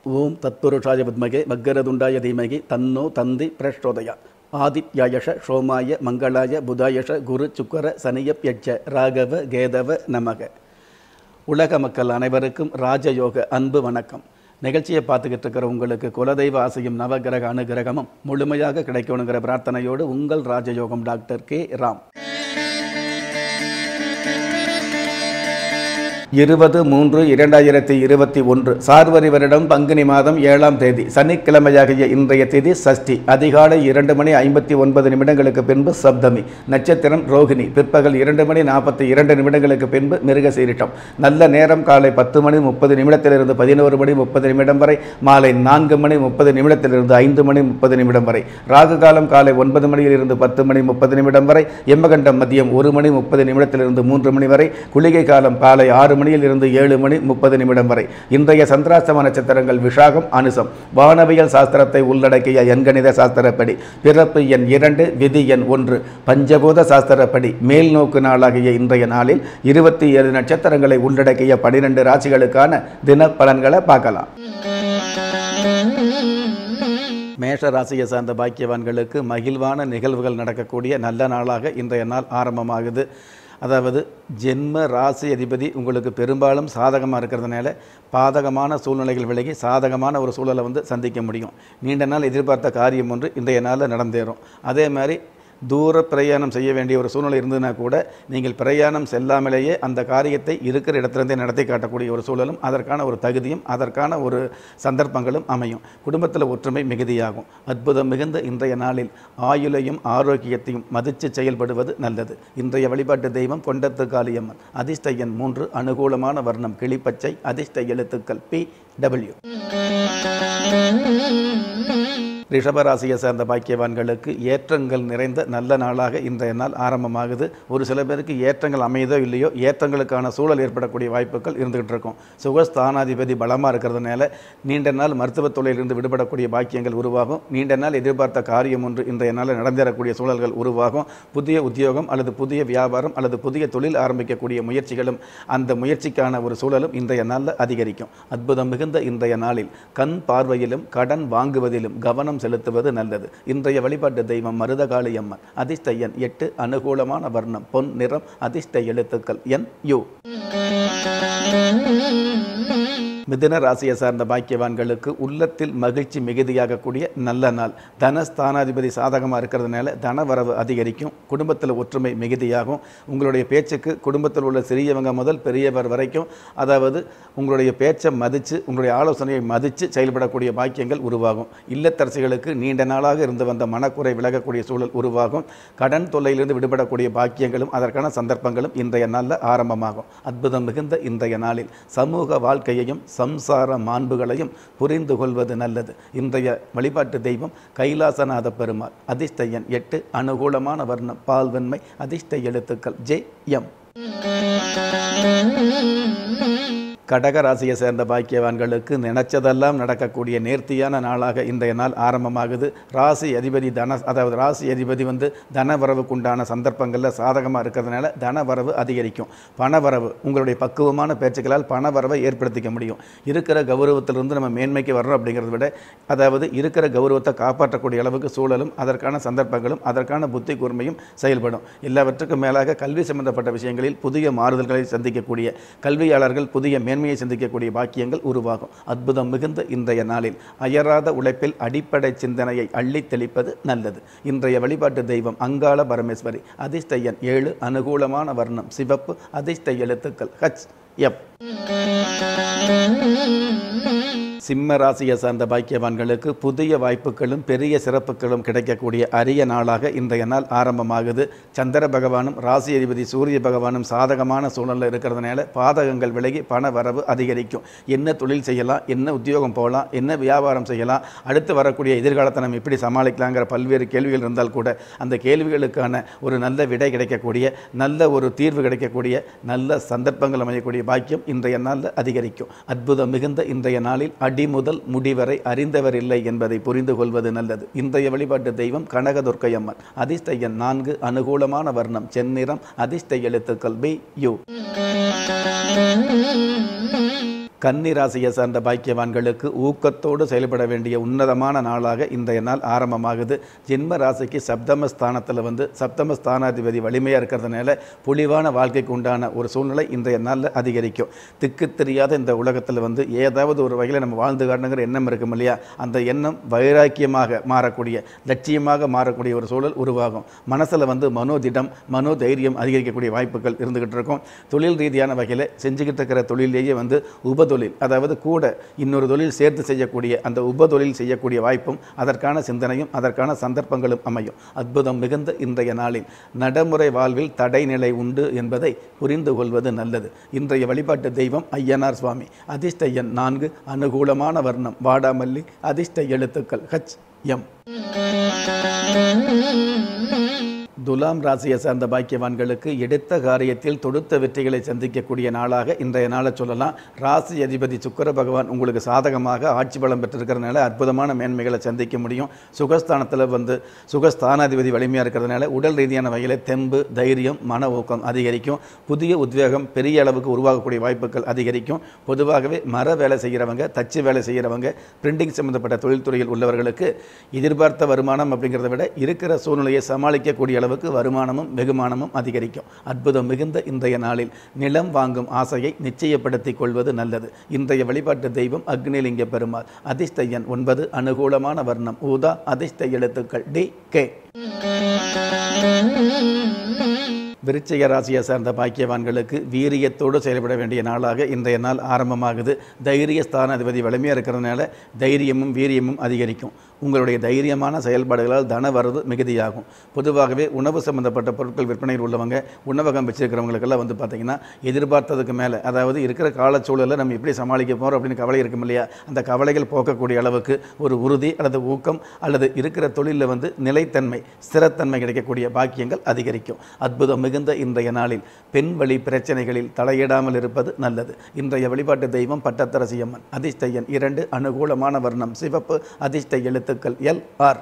ஓம் தத்புருஷாய வித்மகே வக்கரதுண்டாய தீமகி தன்னோ தந்தி பிரச்சோதயா ஆதித்யாயஷ சோமாய மங்களாய புதாயஷ குரு சுக்கர சனியப்யட்ச ராகவ கேதவ நமக. உலக மக்கள் அனைவருக்கும் ராஜயோக அன்பு வணக்கம். நிகழ்ச்சியை பார்த்துக்கிட்டு இருக்கிற உங்களுக்கு குலதெய்வ ஆசையும் நவகிரக அனுகிரகமும் முழுமையாக கிடைக்கணுங்கிற பிரார்த்தனையோடு உங்கள் ராஜயோகம் டாக்டர் கே ராம். 20-3-2021 சார்வரி வருடம் பங்குனி மாதம் 7ஆம் தேதி சனிக்கிழமையாகிய இன்றைய தேதி சஷ்டி. அதிகாலை 2:59 பின்பு சப்தமி. நட்சத்திரம் ரோகிணி. பிற்பகல் 2:42 பின்பு மிருகசீரிஷம். நல்ல நேரம் காலை 10:30 11:30 வரை, மாலை 4:30 5:30 வரை. ராகு காலம் காலை 9 10:30 வரை, யமகண்டம் மதியம் 1:30 3 வரை, குளிகை காலம் காலை 6 7:30 வரை. இன்றைய சந்திராஷ்டம நட்சத்திரங்கள் விஷாகம், அனுசம். வானவியல் சாஸ்திரத்தை உள்ளடக்கிய எண்கணித சாஸ்திரப்படி பிறப்பு எண் 2, விதி எண் 1, பஞ்சபூத சாஸ்திரப்படி மேல் நோக்கு நாளாகிய இன்றைய நாளில் 27 நட்சத்திரங்களை உள்ளடக்கிய 12 ராசிகளுக்கான தின பலன்களை பார்க்கலாம். மேஷ ராசியை சார்ந்த பாக்கியவான்களுக்கு மகிழ்வான நிகழ்வுகள் நடக்கக்கூடிய நல்ல நாளாக இன்றைய நாள் ஆரம்பமாகுது. அதாவது ஜென்ம ராசி அதிபதி உங்களுக்கு பெரும்பாலும் சாதகமாக இருக்கிறதுனால பாதகமான சூழ்நிலைகள் விலகி சாதகமான ஒரு சூழலை சந்திக்க முடியும். நீண்ட நாள் எதிர்பார்த்த காரியம் ஒன்று இன்றைய நாளில் நடந்தேறும். அதே மாதிரி தூர பிரயாணம் செய்ய வேண்டிய ஒரு சூழ்நிலை இருந்ததுன்னா கூட நீங்கள் பிரயாணம் செல்லாமலேயே அந்த காரியத்தை இருக்கிற இடத்துலேருந்தே நடத்தி காட்டக்கூடிய ஒரு சூழலும் அதற்கான ஒரு தகுதியும் அதற்கான ஒரு சந்தர்ப்பங்களும் அமையும். குடும்பத்தில் ஒற்றுமை மிகுதியாகும். அற்புதம் மிகுந்த இன்றைய நாளில் ஆயுளையும் ஆரோக்கியத்தையும் மதித்து செயல்படுவது நல்லது. இன்றைய வழிபாட்டு தெய்வம் கொண்டத்து காளியம்மன். அதிர்ஷ்ட எண் 3, அனுகூலமான வர்ணம் கிளிப்பச்சை, அதிர்ஷ்ட எழுத்துக்கள் PW. ரிஷபராசியை சேர்ந்த பாக்கியவான்களுக்கு ஏற்றங்கள் நிறைந்த நல்ல நாளாக இன்றைய நாள் ஆரம்பமாகுது. ஒரு சில பேருக்கு ஏற்றங்கள் அமையதோ இல்லையோ ஏற்றங்களுக்கான சூழல் ஏற்படக்கூடிய வாய்ப்புகள் இருந்துகிட்டு இருக்கும். சுகஸ்தானாதிபதி பலமாக இருக்கிறதுனால நீண்ட நாள் மருத்துவத் தொழிலிருந்து விடுபடக்கூடிய பாக்கியங்கள் உருவாகும். நீண்ட நாள் எதிர்பார்த்த காரியம் ஒன்று இன்றைய நாள் நடந்தேறக்கூடிய சூழல்கள் உருவாகும். புதிய உத்தியோகம் அல்லது புதிய வியாபாரம் அல்லது புதிய தொழில் ஆரம்பிக்கக்கூடிய முயற்சிகளும் அந்த முயற்சிக்கான ஒரு சூழலும் இன்றைய நாளில் அதிகரிக்கும். அற்புதம் மிகுந்த இன்றைய நாளில் கண் பார்வையிலும் கடன் வாங்குவதிலும் கவனம் செலுத்துவது நல்லது. இன்றைய வழிபாட்டு தெய்வம் மருதகாளியம்மன். அதிர்ஷ்ட எண் 8, அனுகூலமான வர்ணம் பொன் நிறம், அதிர்ஷ்ட எழுத்துக்கள் NU. மிதுன ராசியை சார்ந்த பாக்கியவான்களுக்கு உள்ளத்தில் மகிழ்ச்சி மிகுதியாகக்கூடிய நல்ல நாள். தனஸ்தானாதிபதி சாதகமாக இருக்கிறதுனால தனவரவு அதிகரிக்கும். குடும்பத்தில் ஒற்றுமை மிகுதியாகும். உங்களுடைய பேச்சுக்கு குடும்பத்தில் உள்ள சிறியவங்க முதல் பெரியவர் வரைக்கும் அதாவது உங்களுடைய பேச்சை மதித்து உங்களுடைய ஆலோசனையை மதித்து செயல்படக்கூடிய பாக்கியங்கள் உருவாகும். இல்லத்தரசிகளுக்கு நீண்ட நாளாக இருந்து வந்த மனக்குறை விலகக்கூடிய சூழல் உருவாகும். கடன் தொல்லையிலிருந்து விடுபடக்கூடிய பாக்கியங்களும் அதற்கான சந்தர்ப்பங்களும் இன்றைய நாளில் ஆரம்பமாகும். அற்புதம் மிகுந்த இன்றைய நாளில் சமூக வாழ்க்கையையும் சம்சார மாண்புகளையும் புரிந்து கொள்வது நல்லது. இன்றைய வழிபாட்டு தெய்வம் கைலாசநாத பெருமாள். அதிர்ஷ்ட எண் 8, அனுகூலமான வர்ணம் பால் வெண்மை, அதிர்ஷ்ட எழுத்துக்கள் JM. கடக ராசியை சேர்ந்த பாக்கியவான்களுக்கு நினைச்சதெல்லாம் நடக்கக்கூடிய நேர்த்தியான நாளாக இன்றைய நாள் ஆரம்பமாகுது. ராசி அதிபதி ராசி அதிபதி தனவரவுக்குண்டான சந்தர்ப்பங்களில் சாதகமாக இருக்கிறதுனால தனவரவு அதிகரிக்கும். பணவரவு உங்களுடைய பக்குவமான பேச்சுக்களால் பணவரவை ஏற்படுத்திக்க முடியும். இருக்கிற கௌரவத்திலிருந்து நம்ம மேன்மைக்கு வர்றோம் அப்படிங்கிறத விட அதாவது இருக்கிற கௌரவத்தை காப்பாற்றக்கூடிய அளவுக்கு சூழலும் அதற்கான சந்தர்ப்பங்களும் அதற்கான புத்தி கூர்மையும் செயல்படும். எல்லாவற்றுக்கும் மேலாக கல்வி சம்பந்தப்பட்ட விஷயங்களில் புதிய மாறுதல்களை சந்திக்கக்கூடிய கல்வியாளர்கள் புதிய மேன்மையை சிந்திக்கக்கூடிய பாக்கியங்கள் உருவாகும். அற்புதம் மிகுந்த இன்றைய நாளில் அயராத உழைப்பில் அடிப்படை சிந்தனையை அள்ளி தெளிப்பது நல்லது. இன்றைய வழிபாட்டு தெய்வம் அங்காள பரமேஸ்வரி. அதிர்ஷ்ட எண் 7, அனுகூலமான வர்ணம் சிவப்பு, அதிர்ஷ்ட எழுத்துக்கள் HF. சிம்ம ராசியை சார்ந்த பாக்கியவான்களுக்கு புதிய வாய்ப்புகளும் பெரிய சிறப்புகளும் கிடைக்கக்கூடிய அரிய நாளாக இன்றைய நாள் ஆரம்பமாகுது. சந்திர பகவானும் ராசி அதிபதி சூரிய பகவானும் சாதகமான சூழலில் இருக்கிறதுனால பாதகங்கள் விலகி பண வரவு அதிகரிக்கும். என்ன தொழில் செய்யலாம், என்ன உத்தியோகம் போகலாம், என்ன வியாபாரம் செய்யலாம், அடுத்து வரக்கூடிய எதிர்காலத்தை நம்ம எப்படி சமாளிக்கலாங்கிற பல்வேறு கேள்விகள் இருந்தால் கூட அந்த கேள்விகளுக்கான ஒரு நல்ல விடை கிடைக்கக்கூடிய நல்ல ஒரு தீர்வு கிடைக்கக்கூடிய நல்ல சந்தர்ப்பங்கள் அமையக்கூடிய பாக்கியம் இன்றைய நாளில் அதிகரிக்கும். அற்புதம் மிகுந்த இன்றைய நாளில் அடி முதல் முடிவரை அறிந்தவர் இல்லை என்பதை புரிந்து கொள்வது நல்லது. இன்றைய வழிபாட்டு தெய்வம் கனகதுர்க்கையம்மன். அதிர்ஷ்ட எண் 4, அனுகூலமான வர்ணம் செந்நிறம், அதிர்ஷ்ட எழுத்துக்கள் BU. கன்னி ராசியை சார்ந்த பாக்கியவான்களுக்கு ஊக்கத்தோடு செயல்பட வேண்டிய உன்னதமான நாளாக இன்றைய நாள் ஆரம்பமாகுது. ஜென்ம ராசிக்கு சப்தம ஸ்தானத்தில் சப்தம ஸ்தானாதிபதி வலிமையாக இருக்கிறதுனால பொலிவான வாழ்க்கைக்கு உண்டான ஒரு சூழ்நிலை இன்றைய நாளில் அதிகரிக்கும். திக்கு தெரியாத இந்த உலகத்தில் ஏதாவது ஒரு வகையில் நம்ம வாழ்ந்து காட்டணுங்கிற எண்ணம் இருக்கும் இல்லையா, அந்த எண்ணம் வைராக்கியமாக மாறக்கூடிய லட்சியமாக மாறக்கூடிய ஒரு சூழல் உருவாகும். மனசில் மனோதிடம் மனோதைரியம் அதிகரிக்கக்கூடிய வாய்ப்புகள் இருந்துகிட்டு இருக்கும். தொழில் ரீதியான வகையில் செஞ்சுக்கிட்டு இருக்கிற தொழிலேயே உபதொழில், அதாவது கூட இன்னொரு தொழில் சேர்த்து செய்யக்கூடிய அந்த உபதொழில் செய்யக்கூடிய வாய்ப்பும் அதற்கான சிந்தனையும் அதற்கான சந்தர்ப்பங்களும் அமையும். அற்புதம் மிகுந்த இன்றைய நாளில் நடைமுறை வாழ்வில் தடைநிலை உண்டு என்பதை புரிந்து கொள்வது நல்லது. இன்றைய வழிபாட்டு தெய்வம் ஐயனார் சுவாமி. அதிர்ஷ்ட எண் 4, அனுகூலமான வர்ணம் வாடாமல்லி, அதிர்ஷ்ட எழுத்துக்கள் HM. துலாம் ராசியை சார்ந்த பாக்கியவான்களுக்கு எடுத்த காரியத்தில் தொடுத்த வெற்றிகளை சந்திக்கக்கூடிய நாளாக இன்றைய நாளை சொல்லலாம். ராசி அதிபதி சுக்கிர பகவான் உங்களுக்கு சாதகமாக ஆட்சி பலம் பெற்றிருக்கிறதுனால அற்புதமான மேன்மைகளை சந்திக்க முடியும். சுகஸ்தானத்தில் சுகஸ்தானாதிபதி வலிமையாக இருக்கிறதுனால உடல் ரீதியான வகையில் தெம்பு, தைரியம், மன ஊக்கம் அதிகரிக்கும். புதிய உத்வேகம் பெரிய அளவுக்கு உருவாகக்கூடிய வாய்ப்புகள் அதிகரிக்கும். பொதுவாகவே மர வேலை செய்கிறவங்க, தச்சு வேலை செய்கிறவங்க, பிரிண்டிங் சம்பந்தப்பட்ட தொழில்துறையில் உள்ளவர்களுக்கு எதிர்பார்த்த வருமானம் அப்படிங்கிறத விட இருக்கிற சூழ்நிலையை சமாளிக்கக்கூடிய அளவுக்கு வருமானமும் வெகுமானமும் அதிகரிக்கும். அற்புதம் மிகுந்த இன்றைய நாளில் நிலம் வாங்கும் ஆசையை நிச்சயப்படுத்திக் கொள்வது நல்லது. இன்றைய வழிபாட்டு தெய்வம் அக்னிலிங்க பெருமாள். அதிர்ஷ்ட எண் 9, அனுகூலமான வர்ணம் ஊதா, அதிர்ஷ்ட எழுத்துக்கள் DK. விருச்சிக ராசியை சார்ந்த பாக்கியவான்களுக்கு வீரியத்தோடு செயல்பட வேண்டிய நாளாக இன்றைய நாள் ஆரம்பமாகுது. தைரிய ஸ்தானாதிபதி வலிமையாக இருக்கிறதுனால தைரியமும் வீரியமும் அதிகரிக்கும். உங்களுடைய தைரியமான செயல்பாடுகளால் தன வரவு மிகுதியாகும். பொதுவாகவே உணவு சம்பந்தப்பட்ட பொருட்கள் விற்பனையில் உள்ளவங்க, உணவகம் வச்சிருக்கிறவங்களுக்கெல்லாம் பார்த்திங்கன்னா எதிர்பார்த்ததுக்கு மேலே, அதாவது இருக்கிற காலச்சூழலில் நம்ம எப்படி சமாளிக்க போகிறோம் அப்படின்னு கவலை இருக்கும் இல்லையா, அந்த கவலைகள் போக்கக்கூடிய அளவுக்கு ஒரு உறுதி அல்லது ஊக்கம் அல்லது இருக்கிற தொழிலில் நிலைத்தன்மை, ஸ்திரத்தன்மை கிடைக்கக்கூடிய பாக்கியங்கள் அதிகரிக்கும். அற்புதம் மிகுந்த இன்றைய நாளில் பெண் வழி பிரச்சனைகளில் தலையிடாமல் இருப்பது நல்லது. இன்றைய வழிபாட்டு தெய்வம் பட்டத்தரசி அம்மன். அதிர்ஷ்ட எண் 2, அனுகூலமான வர்ணம் சிவப்பு, அதிர்ஷ்ட எழுத்துக்கள் LR.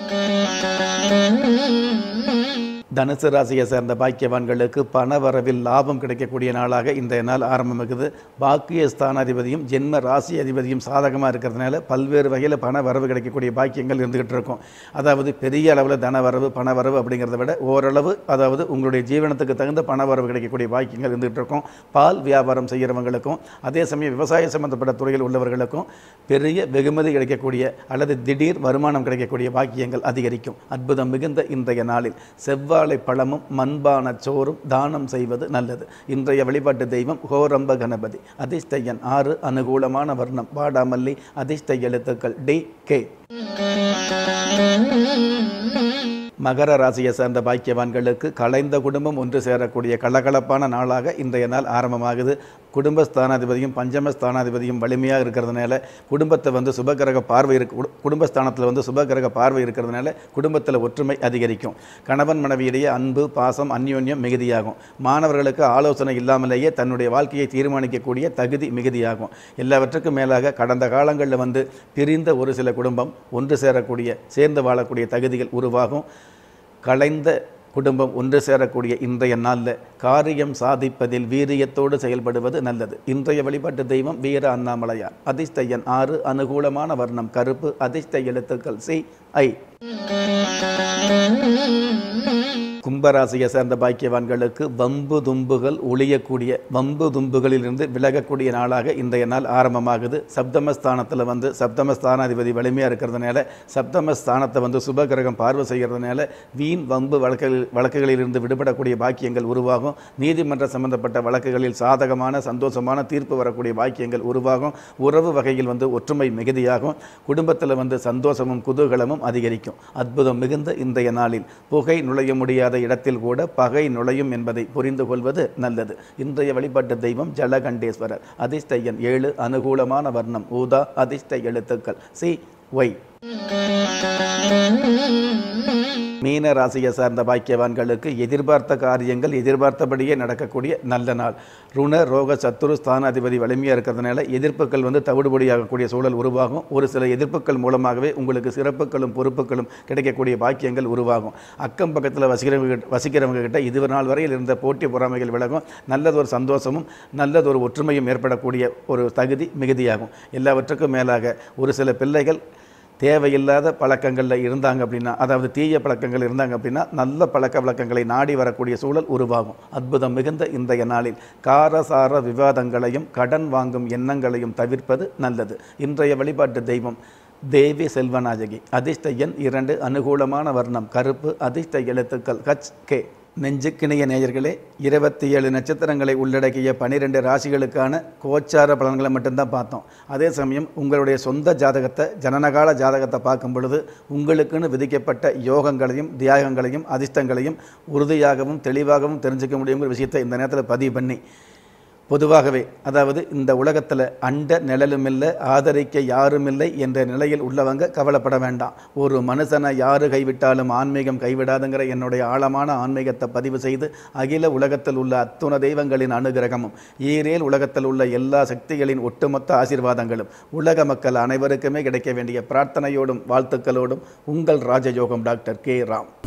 தனுசு ராசியை சேர்ந்த பாக்கியவான்களுக்கு பணவரவில் லாபம் கிடைக்கக்கூடிய நாளாக இன்றைய நாள் ஆரம்பமாகுது. பாக்கிய ஸ்தானாதிபதியும் ஜென்ம ராசி அதிபதியும் சாதகமாக இருக்கிறதுனால பல்வேறு வகையில் பண வரவு கிடைக்கக்கூடிய பாக்கியங்கள் இருந்துகிட்டு இருக்கும். அதாவது பெரிய அளவில் தனவரவு பணவரவு அப்படிங்கிறத விட ஓரளவு, அதாவது உங்களுடைய ஜீவனத்துக்கு தகுந்த பணவரவு கிடைக்கக்கூடிய பாக்கியங்கள் இருந்துகிட்டு இருக்கும். பால் வியாபாரம் செய்கிறவங்களுக்கும் அதே சமயம் விவசாய சம்பந்தப்பட்ட துறையில் உள்ளவர்களுக்கும் பெரிய வெகுமதி கிடைக்கக்கூடிய அல்லது திடீர் வருமானம் கிடைக்கக்கூடிய பாக்கியங்கள் அதிகரிக்கும். அற்புதம் மிகுந்த இன்றைய நாளில் செவ்வாய் பழமும் மண்பான சோறும் தானம் செய்வது நல்லது. இன்றைய வழிபாட்டு தெய்வம் ஹோரம்ப கணபதி. அதிர்ஷ்ட எண் 6, அனுகூலமான வர்ணம் வாடாமல்லி, அதிர்ஷ்ட எழுத்துக்கள் DK. மகர ராசியை சார்ந்த பாக்கியவான்களுக்கு கலைந்த குடும்பம் ஒன்று சேரக்கூடிய கலகலப்பான நாளாக இன்றைய நாள் ஆரம்பமாகுது. குடும்பஸ்தானாதிபதியும் பஞ்சமஸ்தானாதிபதியும் வலிமையாக இருக்கிறதுனால குடும்பத்தை சுபகிரக பார்வை குடும்பஸ்தானத்தில் சுபகிரக பார்வை இருக்கிறதுனால குடும்பத்தில் ஒற்றுமை அதிகரிக்கும். கணவன் மனைவியிடையே அன்பு, பாசம், அந்யோன்யம் மிகுதியாகும். மாணவர்களுக்கு ஆலோசனை இல்லாமலேயே தன்னுடைய வாழ்க்கையை தீர்மானிக்கக்கூடிய தகுதி மிகுதியாகும். எல்லாவற்றுக்கும் மேலாக கடந்த காலங்களில் பிரிந்த ஒரு சில குடும்பம் ஒன்று சேர்ந்து வாழக்கூடிய தகுதிகள் உருவாகும். கலைந்த குடும்பம் ஒன்று சேரக்கூடிய இன்றைய நாளில் காரியம் சாதிப்பதில் வீரியத்தோடு செயல்படுவது நல்லது. இன்றைய வழிபாட்டு தெய்வம் வீர அண்ணாமலையார். அதிர்ஷ்ட எண் 6, அனுகூலமான வர்ணம் கருப்பு, அதிர்ஷ்ட எழுத்துக்கள் CI. கும்பராசியை சேர்ந்த பாக்கியவான்களுக்கு வம்பு தும்புகள் ஒழியக்கூடிய, வம்பு தும்புகளிலிருந்து விலகக்கூடிய நாளாக இன்றைய நாள் ஆரம்பமாகுது. சப்தமஸ்தானத்தில் சப்தமஸ்தானாதிபதி வலிமையாக இருக்கிறதுனால சப்தமஸ்தானத்தை சுபகிரகம் பார்வை செய்கிறதுனால வீண் வம்பு வழக்குகளிலிருந்து விடுபடக்கூடிய பாக்கியங்கள் உருவாகும். நீதிமன்ற சம்பந்தப்பட்ட வழக்குகளில் சாதகமான சந்தோஷமான தீர்ப்பு வரக்கூடிய பாக்கியங்கள் உருவாகும். உறவு வகையில் ஒற்றுமை மிகுதியாகும். குடும்பத்தில் சந்தோஷமும் குதூகலமும் அதிகரிக்கும். அற்புதம் மிகுந்த இன்றைய நாளில் புகை நுழைய முடியாத இடத்தில் கூட பகை நுழையும் என்பதை புரிந்து கொள்வது நல்லது. இன்றைய வழிபாட்டு தெய்வம் ஜலகண்டேஸ்வரர். அதிர்ஷ்ட எண் 7, அனுகூலமான வர்ணம் ஊதா, அதிர்ஷ்ட எழுத்துக்கள் CY. மீன ராசியை சார்ந்த பாக்கியவான்களுக்கு எதிர்பார்த்த காரியங்கள் எதிர்பார்த்தபடியே நடக்கக்கூடிய நல்ல நாள். ருண ரோக சத்துரு ஸ்தானாதிபதி வலிமையாக இருக்கிறதுனால எதிர்ப்புகள் தவிடுபடியாகக்கூடிய சூழல் உருவாகும். ஒரு சில எதிர்ப்புகள் மூலமாகவே உங்களுக்கு சிறப்புகளும் பொறுப்புகளும் கிடைக்கக்கூடிய பாக்கியங்கள் உருவாகும். அக்கம் பக்கத்தில் வசிக்கிறவங்க கிட்ட இது நாள் வரையில் இருந்த போட்டி பொறாமைகள் விலகும். நல்லதொரு சந்தோஷமும் நல்லதொரு ஒற்றுமையும் ஏற்படக்கூடிய ஒரு தகுதி மிகுதியாகும். எல்லாவற்றுக்கும் மேலாக ஒரு சில பிள்ளைகள் தேவையில்லாத பழக்கங்களில் இருந்தாங்க அப்படின்னா, அதாவது தீய பழக்கங்கள் இருந்தாங்க அப்படின்னா, நல்ல பழக்க வழக்கங்களை நாடி வரக்கூடிய சூழல் உருவாகும். அற்புதம் மிகுந்த இன்றைய நாளில் காரசார விவாதங்களையும் கடன் வாங்கும் எண்ணங்களையும் தவிர்ப்பது நல்லது. இன்றைய வழிபாட்டு தெய்வம் தேவி செல்வநாயகி. அதிர்ஷ்ட எண் 2, அனுகூலமான வர்ணம் கருப்பு, அதிர்ஷ்ட எழுத்துக்கள் HK. நெஞ்சுக்கிணைய நேயர்களே, 27 நட்சத்திரங்களை உள்ளடக்கிய 12 ராசிகளுக்கான கோச்சார பலன்களை மட்டும்தான் பார்த்தோம். அதே சமயம் உங்களுடைய சொந்த ஜாதகத்தை, ஜனனகால ஜாதகத்தை பார்க்கும் பொழுது உங்களுக்குன்னு விதிக்கப்பட்ட யோகங்களையும் தியாகங்களையும் அதிர்ஷ்டங்களையும் உறுதியாகவும் தெளிவாகவும் தெரிஞ்சுக்க முடியுங்கிற விஷயத்தை இந்த நேரத்தில் பதிவு பண்ணி, பொதுவாகவே அதாவது இந்த உலகத்தில் அண்ட நிழலும் இல்லை, ஆதரிக்க யாரும் இல்லை என்ற நிலையில் உள்ளவங்க கவலைப்பட வேண்டாம். ஒரு மனுஷனை யாரு கைவிட்டாலும் ஆன்மீகம் கைவிடாதுங்கிற என்னுடைய ஆழமான ஆன்மீகத்தை பதிவு செய்து அகில உலகத்தில் உள்ள அத்துண தெய்வங்களின் அனுகிரகமும் ஈரேல் உலகத்தில் உள்ள எல்லா சக்திகளின் ஒட்டுமொத்த ஆசீர்வாதங்களும் உலக மக்கள் அனைவருக்குமே கிடைக்க வேண்டிய பிரார்த்தனையோடும் வாழ்த்துக்களோடும் உங்கள் ராஜயோகம் டாக்டர் K. ராம்.